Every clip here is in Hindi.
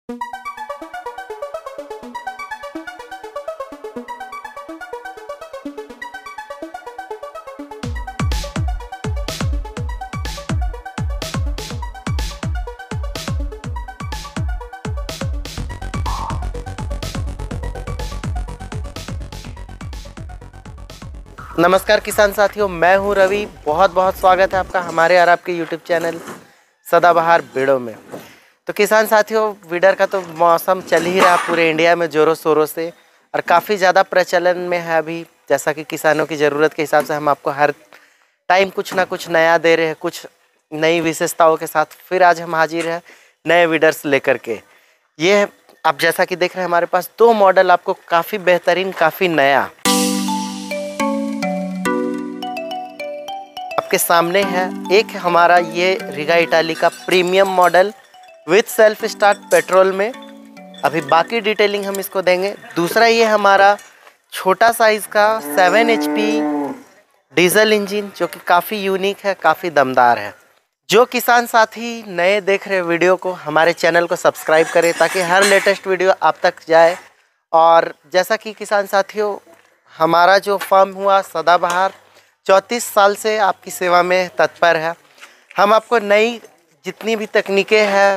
नमस्कार किसान साथियों, मैं हूं रवि। बहुत बहुत स्वागत है आपका हमारे और आपके YouTube चैनल सदाबहार बीड़ों में। तो किसान साथियों, वीडर का तो मौसम चल ही रहा पूरे इंडिया में ज़ोरों शोरों से और काफ़ी ज़्यादा प्रचलन में है अभी। जैसा कि किसानों की ज़रूरत के हिसाब से हम आपको हर टाइम कुछ ना कुछ नया दे रहे हैं, कुछ नई विशेषताओं के साथ। फिर आज हम हाजिर हैं नए वीडर्स लेकर के। ये आप जैसा कि देख रहे हैं, हमारे पास 2 मॉडल आपको काफ़ी बेहतरीन, काफ़ी नया आपके सामने है। एक हमारा ये रिगा इटाली का premium model with self start petrol में, अभी बाकी डिटेलिंग हम इसको देंगे। दूसरा ये हमारा छोटा साइज़ का 7 HP डीजल इंजन, जो कि काफ़ी यूनिक है, काफ़ी दमदार है। जो किसान साथी नए देख रहे वीडियो को, हमारे चैनल को सब्सक्राइब करें ताकि हर लेटेस्ट वीडियो आप तक जाए। और जैसा कि किसान साथियों, हमारा जो फर्म हुआ सदाबहार 34 साल से आपकी सेवा में तत्पर है। हम आपको नई जितनी भी तकनीकें हैं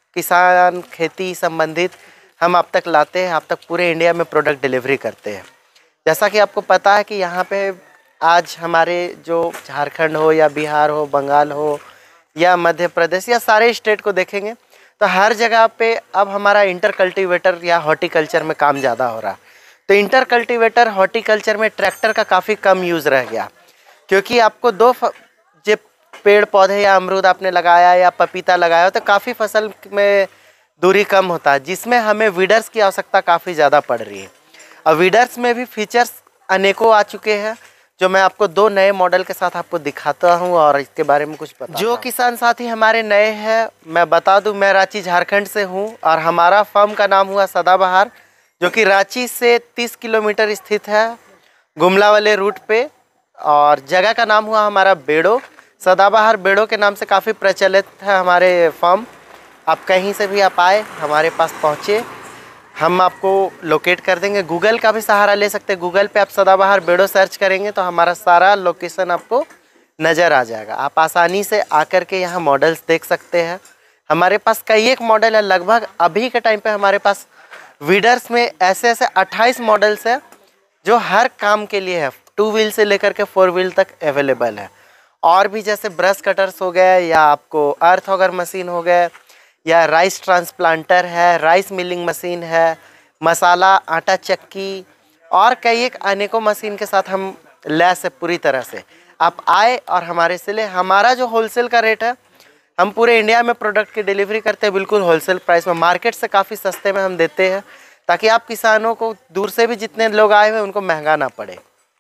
किसान खेती संबंधित, हम आप तक लाते हैं, आप तक पूरे इंडिया में प्रोडक्ट डिलीवरी करते हैं। जैसा कि आपको पता है कि यहाँ पे आज हमारे जो झारखंड हो या बिहार हो, बंगाल हो या मध्य प्रदेश या सारे स्टेट को देखेंगे तो हर जगह पे अब हमारा इंटर कल्टीवेटर या हॉर्टिकल्चर में काम ज़्यादा हो रहा है। तो इंटर कल्टीवेटर हॉर्टिकल्चर में ट्रैक्टर का काफ़ी कम यूज़ रह गया, क्योंकि आपको जो पेड़ पौधे या अमरूद आपने लगाया या पपीता लगाया तो काफ़ी फसल में दूरी कम होता है, जिसमें हमें वीडर्स की आवश्यकता काफ़ी ज़्यादा पड़ रही है। और वीडर्स में भी फीचर्स अनेकों आ चुके हैं, जो मैं आपको 2 नए मॉडल के साथ आपको दिखाता हूं और इसके बारे में कुछ बताता। जो किसान साथी हमारे नए हैं, मैं बता दूं, मैं रांची झारखंड से हूं और हमारा फर्म का नाम हुआ सदाबहार, जो कि रांची से 30 किलोमीटर स्थित है गुमला वाले रूट पे। और जगह का नाम हुआ हमारा बेड़ो। सदाबहार बेड़ो के नाम से काफ़ी प्रचलित है हमारे फर्म। आप कहीं से भी आप आए, हमारे पास पहुँचे, हम आपको लोकेट कर देंगे। गूगल का भी सहारा ले सकते हैं। गूगल पे आप सदाबहार बेड़ो सर्च करेंगे तो हमारा सारा लोकेशन आपको नज़र आ जाएगा। आप आसानी से आकर के यहाँ मॉडल्स देख सकते हैं। हमारे पास कई एक मॉडल है, लगभग अभी के टाइम पे हमारे पास वीडर्स में ऐसे 28 मॉडल्स हैं जो हर काम के लिए है। 2 व्हील से लेकर के 4 व्हील तक अवेलेबल है। और भी जैसे ब्रश कटर्स हो गए, या आपको अर्थ ऑगर मशीन हो गए, या राइस ट्रांसप्लांटर है, राइस मिलिंग मशीन है, मसाला आटा चक्की और कई एक अनेकों मशीन के साथ हम लैस है पूरी तरह से। आप आए और हमारे से ले। हमारा जो होलसेल का रेट है, हम पूरे इंडिया में प्रोडक्ट की डिलीवरी करते हैं बिल्कुल होलसेल प्राइस में, मार्केट से काफ़ी सस्ते में हम देते हैं, ताकि आप किसानों को दूर से भी जितने लोग आए हुए उनको महंगा ना पड़े।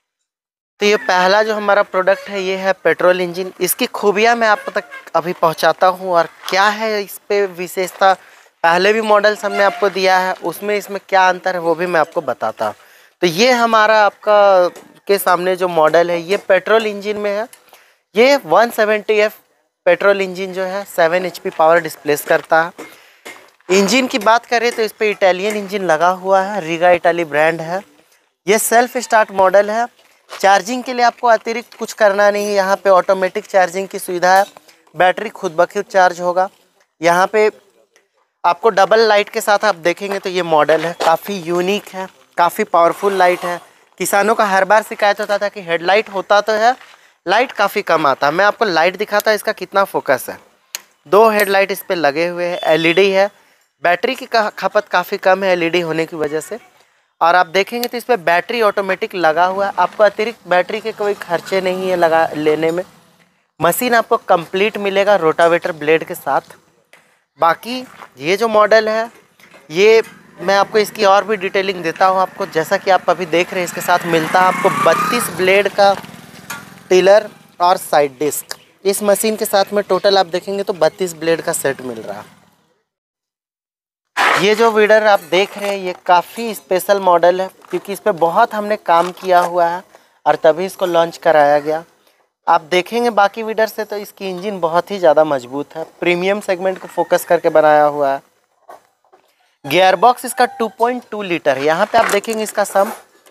तो ये पहला जो हमारा प्रोडक्ट है, ये है पेट्रोल इंजन। इसकी खूबियाँ मैं आप तक अभी पहुंचाता हूं और क्या है इस पे विशेषता। पहले भी मॉडल्स हमने आपको दिया है, उसमें इसमें क्या अंतर है वो भी मैं आपको बताता हूं। तो ये हमारा आपका के सामने जो मॉडल है, ये पेट्रोल इंजन में है। ये 170F पेट्रोल इंजन जो है 7 HP पावर डिस्प्लेस करता है। इंजन की बात करें तो इस पर इटालियन इंजन लगा हुआ है, रिगा इटाली ब्रांड है। ये सेल्फ स्टार्ट मॉडल है। चार्जिंग के लिए आपको अतिरिक्त कुछ करना नहीं है, यहाँ पे ऑटोमेटिक चार्जिंग की सुविधा है। बैटरी खुद ब खुद चार्ज होगा। यहाँ पे आपको डबल लाइट के साथ आप देखेंगे तो ये मॉडल है, काफ़ी यूनिक है, काफ़ी पावरफुल लाइट है। किसानों का हर बार शिकायत होता था कि हेडलाइट होता तो है, लाइट काफ़ी कम आता है। मैं आपको लाइट दिखाता इसका कितना फोकस है। 2 हेडलाइट इस पर लगे हुए हैं, LED है। बैटरी की खपत काफ़ी कम है LED होने की वजह से। और आप देखेंगे तो इस पर बैटरी ऑटोमेटिक लगा हुआ है, आपको अतिरिक्त बैटरी के कोई खर्चे नहीं है लगा लेने में। मशीन आपको कंप्लीट मिलेगा रोटावेटर ब्लेड के साथ। बाकी ये जो मॉडल है, ये मैं आपको इसकी और भी डिटेलिंग देता हूँ आपको। जैसा कि आप अभी देख रहे हैं, इसके साथ मिलता है आपको 32 ब्लेड का टिलर और साइड डिस्क। इस मशीन के साथ में टोटल आप देखेंगे तो 32 ब्लेड का सेट मिल रहा है। ये जो वीडर आप देख रहे हैं, ये काफ़ी स्पेशल मॉडल है, क्योंकि इस पर बहुत हमने काम किया हुआ है और तभी इसको लॉन्च कराया गया। आप देखेंगे बाकी वीडर से तो इसकी इंजन बहुत ही ज़्यादा मजबूत है, प्रीमियम सेगमेंट को फोकस करके बनाया हुआ है। गियर बॉक्स इसका 2.2 लीटर है। यहाँ पे आप देखेंगे इसका सम,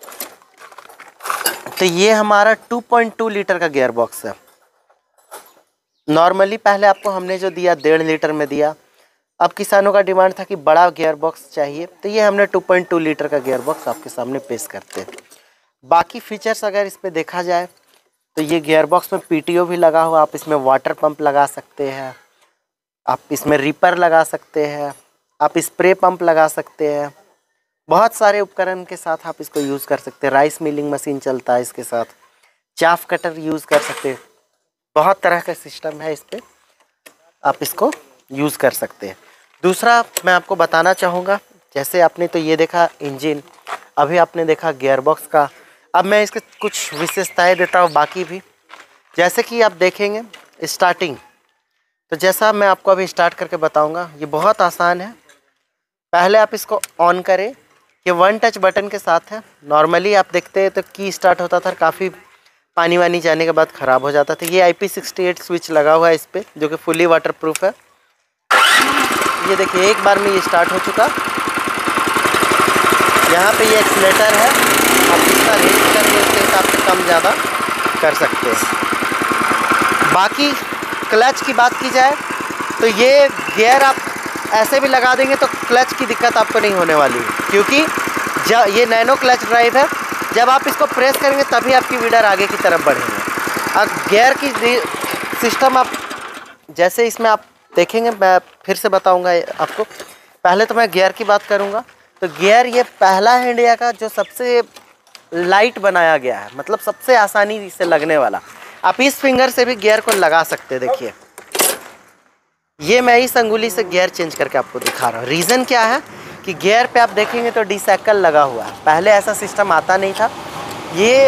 तो ये हमारा 2.2 लीटर का गियर बॉक्स है। नॉर्मली पहले आपको हमने जो दिया 1.5 लीटर में दिया, अब किसानों का डिमांड था कि बड़ा गियर बॉक्स चाहिए, तो ये हमने 2.2 लीटर का गियर बॉक्स आपके सामने पेश करते हैं। बाकी फीचर्स अगर इस पे देखा जाए तो ये गियर बॉक्स में पीटीओ भी लगा हुआ, आप इसमें वाटर पंप लगा सकते हैं, आप इसमें रीपर लगा सकते हैं, आप स्प्रे पंप लगा सकते हैं। बहुत सारे उपकरण के साथ आप इसको यूज़ कर सकते हैं। राइस मिलिंग मशीन चलता है इसके साथ, चाफ कटर यूज़ कर सकते हैं। बहुत तरह का सिस्टम है इस पर, आप इसको यूज़ कर सकते हैं। दूसरा मैं आपको बताना चाहूँगा, जैसे आपने तो ये देखा इंजन, अभी आपने देखा गियर बॉक्स का, अब मैं इसके कुछ विशेषताएं देता हूँ बाकी भी। जैसे कि आप देखेंगे स्टार्टिंग, तो जैसा मैं आपको अभी स्टार्ट करके बताऊँगा, ये बहुत आसान है। पहले आप इसको ऑन करें, ये 1 टच बटन के साथ है। नॉर्मली आप देखते हैं तो की स्टार्ट होता था, काफ़ी पानी वानी जाने के बाद ख़राब हो जाता था। ये IP68 स्विच लगा हुआ है इस पर, जो कि फुली वाटरप्रूफ है। ये देखिए एक बार में ये स्टार्ट हो चुका। यहाँ पे ये एक्सीलेटर है, आप जितना रेस करेंगे उसके हिसाब से कम ज़्यादा कर सकते हैं। बाकी क्लच की बात की जाए तो ये गियर आप ऐसे भी लगा देंगे तो क्लच की दिक्कत आपको नहीं होने वाली है, क्योंकि जब ये नैनो क्लच ड्राइव है, जब आप इसको प्रेस करेंगे तभी आपकी वीडर आगे की तरफ बढ़ेंगे। अब गियर की सिस्टम आप जैसे इसमें आप देखेंगे, मैं फिर से बताऊंगा आपको। पहले तो मैं गियर की बात करूंगा, तो गियर ये पहला है इंडिया का जो सबसे लाइट बनाया गया है, मतलब सबसे आसानी से लगने वाला। आप इस फिंगर से भी गियर को लगा सकते हैं। देखिए ये मैं इस अंगुली से गियर चेंज करके आपको दिखा रहा हूँ। रीज़न क्या है कि गियर पे आप देखेंगे तो डिसैकल लगा हुआ है, पहले ऐसा सिस्टम आता नहीं था। ये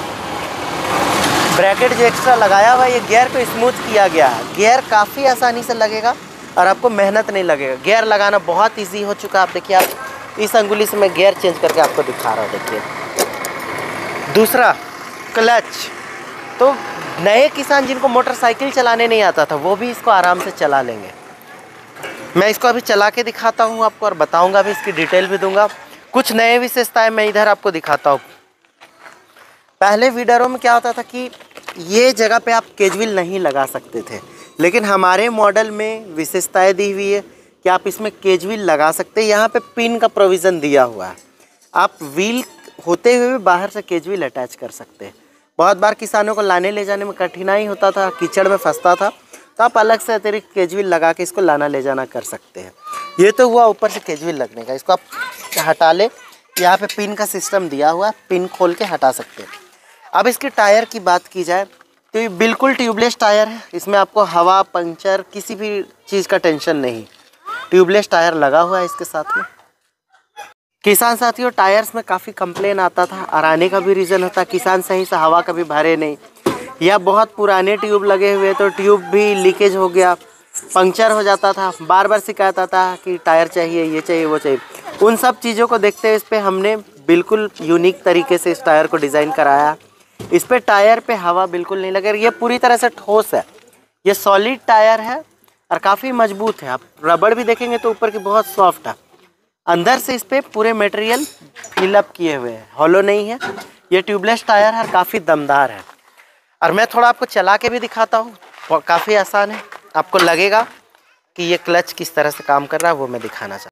ब्रैकेट जो एक्स्ट्रा लगाया हुआ है, ये गियर को स्मूथ किया गया है। गियर काफ़ी आसानी से लगेगा और आपको मेहनत नहीं लगेगा। गियर लगाना बहुत इजी हो चुका है। आप देखिए, आप इस अंगुली से मैं गियर चेंज करके आपको दिखा रहा हूँ। देखिए दूसरा क्लच, तो नए किसान जिनको मोटरसाइकिल चलाने नहीं आता था वो भी इसको आराम से चला लेंगे। मैं इसको अभी चला के दिखाता हूँ आपको और बताऊँगा भी, इसकी डिटेल भी दूँगा। कुछ नए विशेषताएँ मैं इधर आपको दिखाता हूँ। पहले वीडरों में क्या होता था कि ये जगह पे आप केजविल नहीं लगा सकते थे, लेकिन हमारे मॉडल में विशेषताएं दी हुई है कि आप इसमें केजविल लगा सकते हैं। यहाँ पे पिन का प्रोविज़न दिया हुआ है, आप व्हील होते हुए भी बाहर से केजविल अटैच कर सकते हैं। बहुत बार किसानों को लाने ले जाने में कठिनाई होता था, कीचड़ में फंसता था, तो आप अलग से अतिरिक्त केजविल लगा के इसको लाना ले जाना कर सकते हैं। ये तो हुआ ऊपर से केजविल लगने का। इसको आप हटा ले, यहाँ पे पिन का सिस्टम दिया हुआ है, पिन खोल के हटा सकते हैं। अब इसके टायर की बात की जाए तो ये बिल्कुल ट्यूबलेस टायर है। इसमें आपको हवा, पंक्चर, किसी भी चीज़ का टेंशन नहीं। ट्यूबलेस टायर लगा हुआ है इसके साथ में। किसान साथियों, टायर्स में काफ़ी कंप्लेन आता था, और आने का भी रीज़न होता है किसान सही से हवा कभी भरे नहीं, या बहुत पुराने ट्यूब लगे हुए तो ट्यूब भी लीकेज हो गया, पंक्चर हो जाता था, बार बार शिकायत आता कि टायर चाहिए, ये चाहिए, वो चाहिए। उन सब चीज़ों को देखते हुए इस पर हमने बिल्कुल यूनिक तरीके से इस टायर को डिज़ाइन कराया। इस पर टायर पे हवा बिल्कुल नहीं लगे। ये पूरी तरह से ठोस है, ये सॉलिड टायर है और काफ़ी मजबूत है। आप रबड़ भी देखेंगे तो ऊपर की बहुत सॉफ्ट है, अंदर से इस पर पूरे मटेरियल फिलअप किए हुए हैं, हॉलो नहीं है। ये ट्यूबलेस टायर है, काफ़ी दमदार है। और मैं थोड़ा आपको चला के भी दिखाता हूँ, काफ़ी आसान है। आपको लगेगा कि ये क्लच किस तरह से काम कर रहा है, वो मैं दिखाना चाहता हूँ।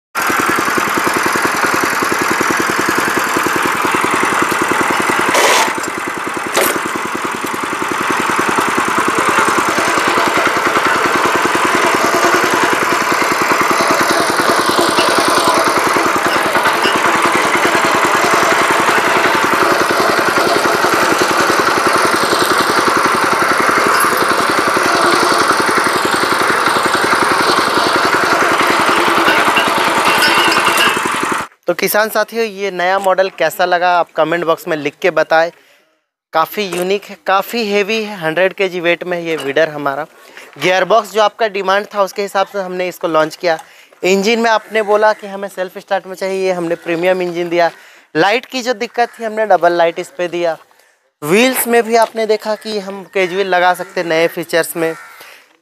तो किसान साथियों, ये नया मॉडल कैसा लगा आप कमेंट बॉक्स में लिख के बताएं। काफ़ी यूनिक है, काफ़ी हेवी है, 100 kg वेट में ये वीडर हमारा। गियर बॉक्स जो आपका डिमांड था उसके हिसाब से हमने इसको लॉन्च किया। इंजन में आपने बोला कि हमें सेल्फ स्टार्ट में चाहिए, हमने प्रीमियम इंजन दिया। लाइट की जो दिक्कत थी हमने डबल लाइट इस पर दिया। व्हील्स में भी आपने देखा कि हम कैजुअल लगा सकते नए फीचर्स में।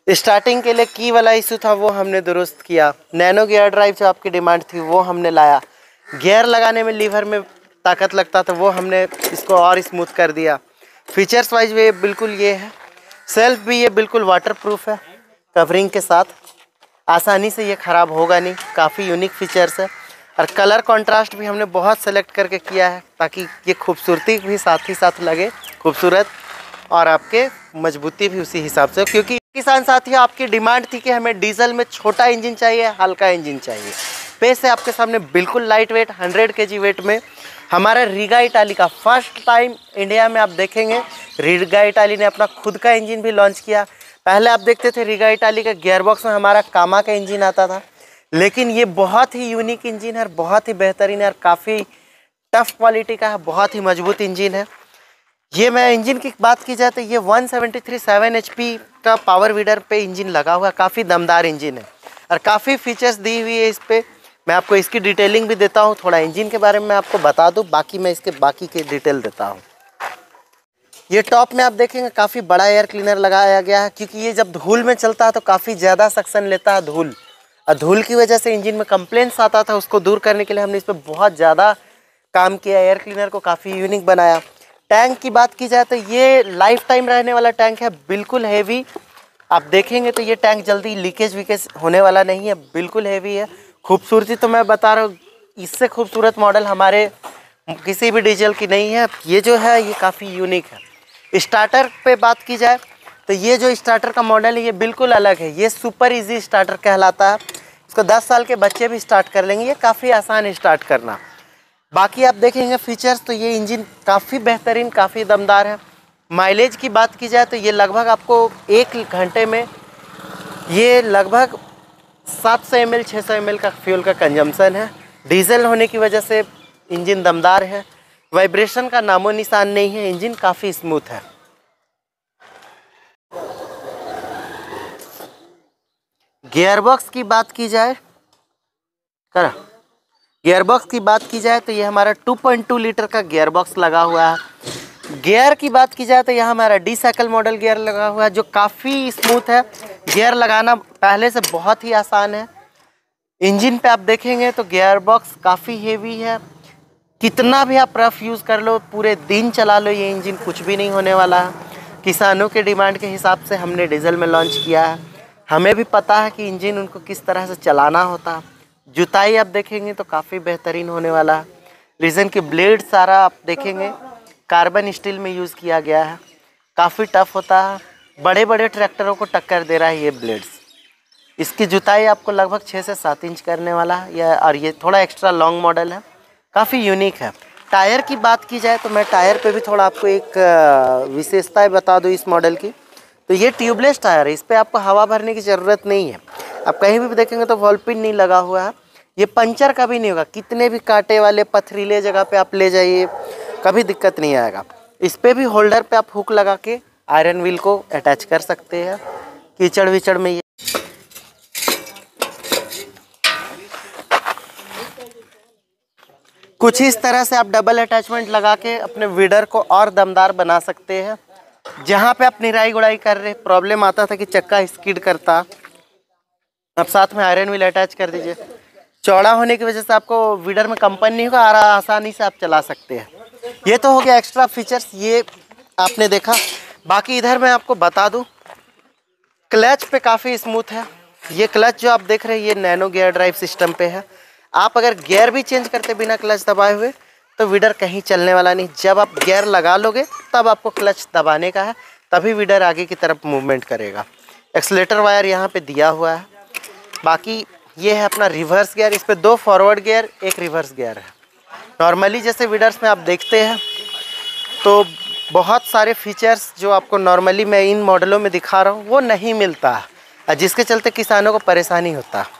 स्टार्टिंग के लिए की वाला इशू था वो हमने दुरुस्त किया। नैनो गियर ड्राइव जो आपकी डिमांड थी वो हमने लाया। गियर लगाने में लीवर में ताकत लगता था वो हमने इसको और स्मूथ कर दिया। फीचर्स वाइज ये बिल्कुल ये है। सेल्फ भी ये बिल्कुल वाटरप्रूफ है कवरिंग के साथ, आसानी से ये ख़राब होगा नहीं। काफ़ी यूनिक फीचर्स है और कलर कंट्रास्ट भी हमने बहुत सेलेक्ट करके किया है ताकि ये खूबसूरती भी साथ ही साथ लगे, खूबसूरत, और आपके मजबूती भी उसी हिसाब से। क्योंकि किसान साथियों आपकी डिमांड थी कि हमें डीजल में छोटा इंजन चाहिए, हल्का इंजन चाहिए। पेश है आपके सामने बिल्कुल लाइट वेट 100 kg वेट में हमारा रीगा इटाली का फर्स्ट टाइम इंडिया में आप देखेंगे रीगा इटाली ने अपना खुद का इंजन भी लॉन्च किया। पहले आप देखते थे रीगा इटाली का गियरबॉक्स में हमारा कामा का इंजन आता था, लेकिन ये बहुत ही यूनिक इंजन है, बहुत ही बेहतरीन है और काफ़ी टफ क्वालिटी का है, बहुत ही मजबूत इंजन है। ये मैं इंजन की बात की जाए तो ये 173 7 HP का पावर वीडर पे इंजन लगा हुआ, काफ़ी दमदार इंजन है और काफ़ी फीचर्स दी हुई है इस पर। मैं आपको इसकी डिटेलिंग भी देता हूँ, थोड़ा इंजन के बारे में मैं आपको बता दूँ, बाकी मैं इसके बाकी के डिटेल देता हूँ। ये टॉप में आप देखेंगे काफ़ी बड़ा एयर क्लीनर लगाया गया है, क्योंकि ये जब धूल में चलता है तो काफ़ी ज़्यादा सक्शन लेता है धूल, और धूल की वजह से इंजन में कंप्लेंट्स आता था, उसको दूर करने के लिए हमने इस पर बहुत ज़्यादा काम किया। एयर क्लीनर को काफ़ी यूनिक बनाया। टैंक की बात की जाए तो ये लाइफ टाइम रहने वाला टैंक है, बिल्कुल हैवी। आप देखेंगे तो ये टैंक जल्दी लीकेज वीकेज होने वाला नहीं है, बिल्कुल हैवी है। खूबसूरती तो मैं बता रहा हूँ, इससे खूबसूरत मॉडल हमारे किसी भी डीजल की नहीं है। ये जो है ये काफ़ी यूनिक है। स्टार्टर पे बात की जाए तो ये जो स्टार्टर का मॉडल है ये बिल्कुल अलग है। ये सुपर इजी स्टार्टर कहलाता है। इसको 10 साल के बच्चे भी स्टार्ट कर लेंगे, ये काफ़ी आसान है स्टार्ट करना। बाकी आप देखेंगे फीचर्स तो ये इंजन काफ़ी बेहतरीन, काफ़ी दमदार है। माइलेज की बात की जाए तो ये लगभग आपको 1 घंटे में ये लगभग 700 ml 600 ml का फ्यूल का कंजम्पशन है। डीजल होने की वजह से इंजन दमदार है, वाइब्रेशन का नामो निशान नहीं है, इंजन काफ़ी स्मूथ है। गियरबॉक्स की बात की जाए गियरबॉक्स की बात की जाए तो ये हमारा 2.2 लीटर का गियरबॉक्स लगा हुआ है। गियर की बात की जाए तो यह हमारा डी साइकिल मॉडल गियर लगा हुआ है, जो काफ़ी स्मूथ है। गियर लगाना पहले से बहुत ही आसान है। इंजन पे आप देखेंगे तो गियरबॉक्स काफ़ी हेवी है। कितना भी आप रफ यूज़ कर लो, पूरे दिन चला लो, ये इंजन कुछ भी नहीं होने वाला है। किसानों के डिमांड के हिसाब से हमने डीजल में लॉन्च किया है। हमें भी पता है कि इंजन उनको किस तरह से चलाना होता है। जुताई आप देखेंगे तो काफ़ी बेहतरीन होने वाला है। रीजन की ब्लेड सारा आप देखेंगे कार्बन स्टील में यूज़ किया गया है, काफ़ी टफ होता है, बड़े बड़े ट्रैक्टरों को टक्कर दे रहा है ये ब्लेड्स। इसकी जुताई आपको लगभग 6 से 7 इंच करने वाला है या, और ये थोड़ा एक्स्ट्रा लॉन्ग मॉडल है, काफ़ी यूनिक है। टायर की बात की जाए तो मैं टायर पे भी थोड़ा आपको एक विशेषताएं बता दूँ इस मॉडल की। तो ये ट्यूबलेस टायर है, इस पर आपको हवा भरने की ज़रूरत नहीं है। आप कहीं भी देखेंगे तो वॉल पिन नहीं लगा हुआ है, ये पंचर कभी नहीं होगा। कितने भी कांटे वाले पथरीले जगह पे आप ले जाइए, कभी दिक्कत नहीं आएगा। इस पे भी होल्डर पे आप हुक लगा के आयरन व्हील को अटैच कर सकते हैं। कीचड़ विचड़ में ये कुछ इस तरह से आप डबल अटैचमेंट लगा के अपने वीडर को और दमदार बना सकते हैं। जहाँ पे आप निराई गुड़ाई कर रहे, प्रॉब्लम आता था कि चक्का स्किड करता, अब साथ में आयरन व्हील अटैच कर दीजिए। चौड़ा होने की वजह से आपको वीडर में कंपन नहीं होगा और आसानी से आप चला सकते हैं। ये तो हो गया एक्स्ट्रा फीचर्स, ये आपने देखा। बाकी इधर मैं आपको बता दूं, क्लच पे काफ़ी स्मूथ है। ये क्लच जो आप देख रहे हैं ये नैनो गियर ड्राइव सिस्टम पे है। आप अगर गियर भी चेंज करते बिना क्लच दबाए हुए तो वीडर कहीं चलने वाला नहीं। जब आप गियर लगा लोगे तब आपको क्लच दबाने का है, तभी वीडर आगे की तरफ मूवमेंट करेगा। एक्सीलेटर वायर यहाँ पे दिया हुआ है। बाकी ये है अपना रिवर्स गियर, इस पे 2 फॉरवर्ड गियर 1 रिवर्स गियर है। नॉर्मली जैसे वीडर्स में आप देखते हैं तो बहुत सारे फीचर्स जो आपको नॉर्मली मैं इन मॉडलों में दिखा रहा हूँ वो नहीं मिलता है, जिसके चलते किसानों को परेशानी होता है।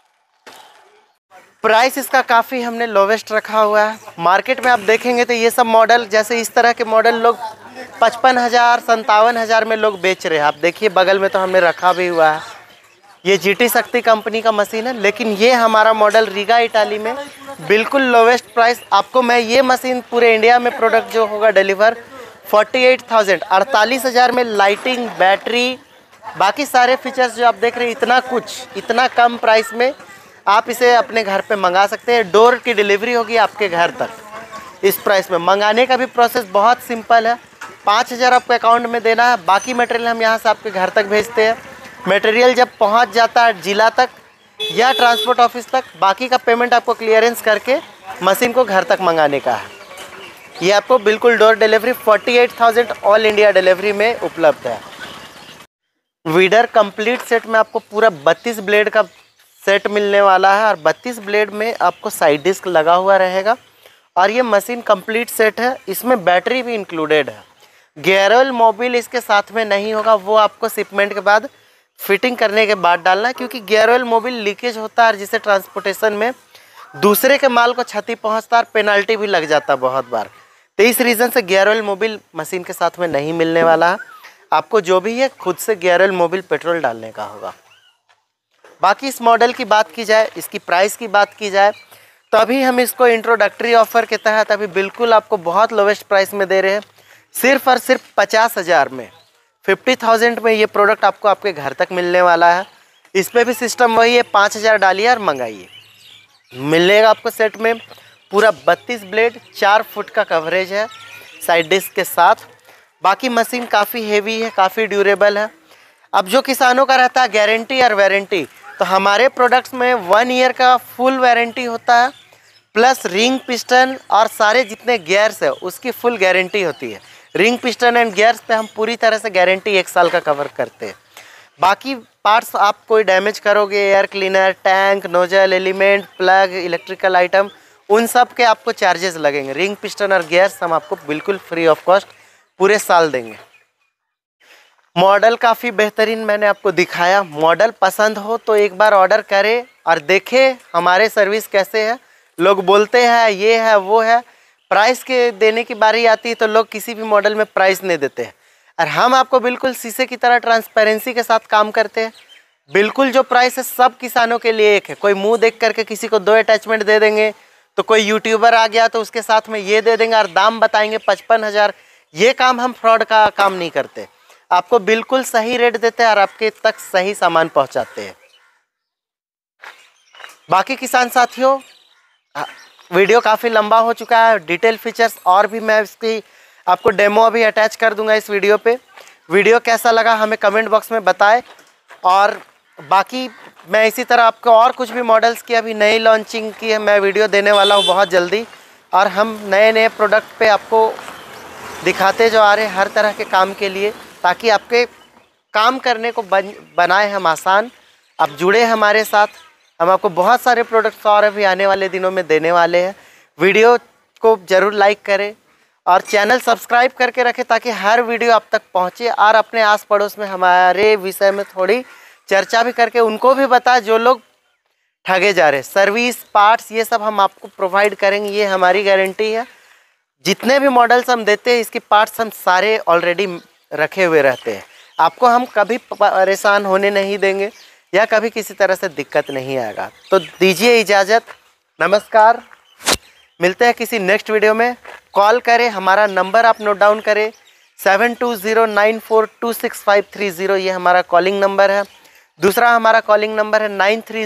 प्राइस इसका काफ़ी हमने लोवेस्ट रखा हुआ है। मार्केट में आप देखेंगे तो ये सब मॉडल, जैसे इस तरह के मॉडल लोग 55,000 57,000 में लोग बेच रहे हैं। आप देखिए बगल में तो हमने रखा भी हुआ है, ये जीटी शक्ति कंपनी का मशीन है। लेकिन ये हमारा मॉडल रीगा इटाली में बिल्कुल लोवेस्ट प्राइस आपको मैं ये मशीन पूरे इंडिया में प्रोडक्ट जो होगा डिलीवर 48,000 48,000 में लाइटिंग, बैटरी, बाकी सारे फीचर्स जो आप देख रहे हैं, इतना कम प्राइस में आप इसे अपने घर पे मंगा सकते हैं। डोर की डिलीवरी होगी आपके घर तक इस प्राइस में। मंगाने का भी प्रोसेस बहुत सिंपल है। 5,000 आपके अकाउंट में देना है, बाकी मटेरियल हम यहाँ से आपके घर तक भेजते हैं। मटेरियल जब पहुँच जाता है जिला तक या ट्रांसपोर्ट ऑफिस तक, बाकी का पेमेंट आपको क्लियरेंस करके मशीन को घर तक मंगाने का है। ये आपको बिल्कुल door delivery 48,000 all India delivery में उपलब्ध है। वीडर कंप्लीट सेट में आपको पूरा 32 ब्लेड का सेट मिलने वाला है और 32 ब्लेड में आपको साइड डिस्क लगा हुआ रहेगा। और ये मशीन कंप्लीट सेट है, इसमें बैटरी भी इंक्लूडेड है। गियर ऑयल मोबिल इसके साथ में नहीं होगा, वो आपको शिपमेंट के बाद फिटिंग करने के बाद डालना है, क्योंकि गियर ऑयल मोबिल लीकेज होता है और जिससे ट्रांसपोर्टेशन में दूसरे के माल को क्षति पहुंचता है और पेनल्टी भी लग जाता है बहुत बार। तो इस रीज़न से गियर ऑयल मोबिल मशीन के साथ में नहीं मिलने वाला है। आपको जो भी है खुद से गियर ऑयल मोबिल पेट्रोल डालने का होगा। बाकी इस मॉडल की बात की जाए, इसकी प्राइस की बात की जाए, तो अभी हम इसको इंट्रोडक्टरी ऑफर के तहत अभी बिल्कुल आपको बहुत लोवेस्ट प्राइस में दे रहे हैं। सिर्फ और सिर्फ 50,000 में, 50,000 में ये प्रोडक्ट आपको आपके घर तक मिलने वाला है। इस पर भी सिस्टम वही है, 5,000 डालिए और मंगाइए। मिलेगा आपको सेट में पूरा 32 ब्लेड, 4 फुट का कवरेज है साइड डिस्क के साथ। बाकी मशीन काफ़ी हेवी है, काफ़ी ड्यूरेबल है। अब जो किसानों का रहता है गारंटी और वारंटी, तो हमारे प्रोडक्ट्स में 1 ईयर का फुल वारंटी होता है, प्लस रिंग पिस्टन और सारे जितने गियर्स है उसकी फुल गारंटी होती है। रिंग पिस्टन एंड गियर्स पे हम पूरी तरह से गारंटी 1 साल का कवर करते हैं। बाकी पार्ट्स आप कोई डैमेज करोगे, air cleaner, tank, nozzle, element, plug, electrical item, उन सब के आपको चार्जेस लगेंगे। रिंग पिस्टन और गियर्स हम आपको बिल्कुल फ्री ऑफ कॉस्ट पूरे साल देंगे। मॉडल काफ़ी बेहतरीन मैंने आपको दिखाया। मॉडल पसंद हो तो एक बार ऑर्डर करें और देखें हमारे सर्विस कैसे है। लोग बोलते हैं ये है वो है, प्राइस के देने की बारी आती है तो लोग किसी भी मॉडल में प्राइस नहीं देते हैं। और हम आपको बिल्कुल शीशे की तरह ट्रांसपेरेंसी के साथ काम करते हैं। बिल्कुल जो प्राइस है सब किसानों के लिए एक है। कोई मुंह देख करके किसी को 2 अटैचमेंट दे देंगे, तो कोई यूट्यूबर आ गया तो उसके साथ में ये दे देंगे और दाम बताएंगे 55,000। ये काम हम फ्रॉड का काम नहीं करते। आपको बिल्कुल सही रेट देते हैं और आपके तक सही सामान पहुंचाते हैं। बाकी किसान साथियों, वीडियो काफ़ी लंबा हो चुका है। डिटेल फीचर्स और भी मैं इसकी आपको डेमो अभी अटैच कर दूंगा इस वीडियो पे। वीडियो कैसा लगा हमें कमेंट बॉक्स में बताएं। और बाकी मैं इसी तरह आपको और कुछ भी मॉडल्स की अभी नई लॉन्चिंग की है मैं वीडियो देने वाला हूँ बहुत जल्दी। और हम नए प्रोडक्ट पे आपको दिखाते जो आ रहे हर तरह के काम के लिए, ताकि आपके काम करने को बनाए हम आसान। आप जुड़े हमारे साथ, हम आपको बहुत सारे प्रोडक्ट्स और अभी आने वाले दिनों में देने वाले हैं। वीडियो को ज़रूर लाइक करें और चैनल सब्सक्राइब करके रखें ताकि हर वीडियो आप तक पहुंचे। और अपने आस पड़ोस में हमारे विषय में थोड़ी चर्चा भी करके उनको भी बताएं जो लोग ठगे जा रहे हैं। सर्विस, पार्ट्स, ये सब हम आपको प्रोवाइड करेंगे, ये हमारी गारंटी है। जितने भी मॉडल्स हम देते हैं इसके पार्ट्स हम सारे ऑलरेडी रखे हुए रहते हैं। आपको हम कभी परेशान होने नहीं देंगे या कभी किसी तरह से दिक्कत नहीं आएगा। तो दीजिए इजाज़त, नमस्कार। मिलते हैं किसी नेक्स्ट वीडियो में। कॉल करें, हमारा नंबर आप नोट डाउन करें 7209426530, ये हमारा कॉलिंग नंबर है। दूसरा हमारा कॉलिंग नंबर है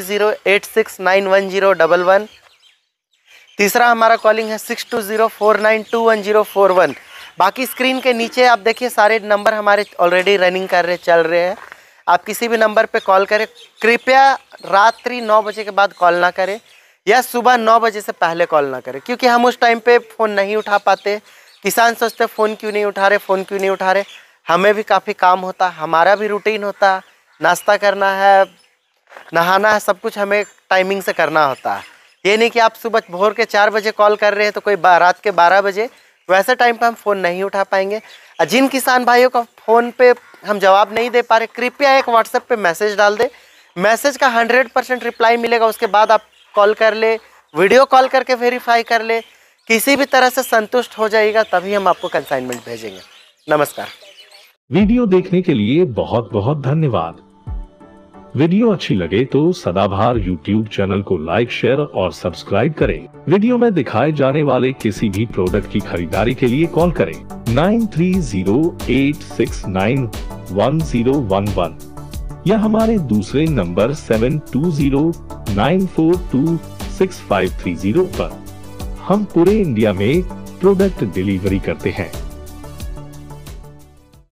9308691011। तीसरा हमारा कॉलिंग है 6204921041। बाकी स्क्रीन के नीचे आप देखिए सारे नंबर हमारे ऑलरेडी रनिंग कर रहे चल रहे हैं। आप किसी भी नंबर पे कॉल करें। कृपया रात्रि 9 बजे के बाद कॉल ना करें या सुबह 9 बजे से पहले कॉल ना करें, क्योंकि हम उस टाइम पे फ़ोन नहीं उठा पाते। किसान सोचते फ़ोन क्यों नहीं उठा रहे, फ़ोन क्यों नहीं उठा रहे। हमें भी काफ़ी काम होता, हमारा भी रूटीन होता, नाश्ता करना है, नहाना है, सब कुछ हमें टाइमिंग से करना होता है। ये नहीं कि आप सुबह भोर के 4 बजे कॉल कर रहे हैं तो कोई रात के 12 बजे, वैसे टाइम पे हम फ़ोन नहीं उठा पाएंगे। जिन किसान भाइयों का फ़ोन पे हम जवाब नहीं दे पा रहे, कृपया एक व्हाट्सएप पे मैसेज डाल दे। मैसेज का 100% रिप्लाई मिलेगा, उसके बाद आप कॉल कर ले, वीडियो कॉल करके वेरीफाई कर ले। किसी भी तरह से संतुष्ट हो जाएगा तभी हम आपको कंसाइनमेंट भेजेंगे। नमस्कार। वीडियो देखने के लिए बहुत बहुत धन्यवाद। वीडियो अच्छी लगे तो सदाबहार YouTube चैनल को लाइक, शेयर और सब्सक्राइब करें। वीडियो में दिखाए जाने वाले किसी भी प्रोडक्ट की खरीदारी के लिए कॉल करें 9308691011। या हमारे दूसरे नंबर 7209426530 पर। हम पूरे इंडिया में प्रोडक्ट डिलीवरी करते हैं।